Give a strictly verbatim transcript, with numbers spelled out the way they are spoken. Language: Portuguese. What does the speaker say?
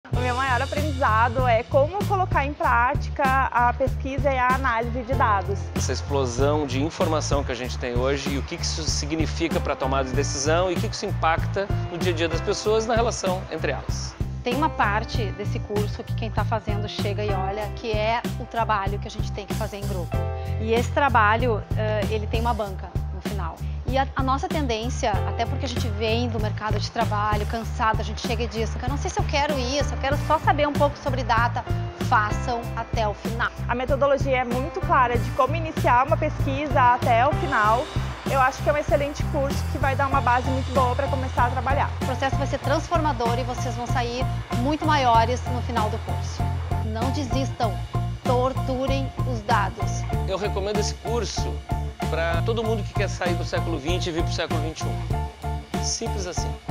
O meu maior aprendizado é como colocar em prática a pesquisa e a análise de dados. Essa explosão de informação que a gente tem hoje e o que isso significa para a tomada de decisão e o que isso impacta no dia a dia das pessoas na relação entre elas. Tem uma parte desse curso que quem está fazendo chega e olha, que é o trabalho que a gente tem que fazer em grupo. E esse trabalho, ele tem uma banca no final. E a, a nossa tendência, até porque a gente vem do mercado de trabalho, cansado, a gente chega e diz, eu não sei se eu quero isso, eu quero só saber um pouco sobre data, façam até o final. A metodologia é muito clara de como iniciar uma pesquisa até o final. Eu acho que é um excelente curso que vai dar uma base muito boa para começar a trabalhar. O processo vai ser transformador e vocês vão sair muito maiores no final do curso. Não desistam, torturem os dados. Eu recomendo esse curso para todo mundo que quer sair do século vinte e vir para o século vinte e um. Simples assim.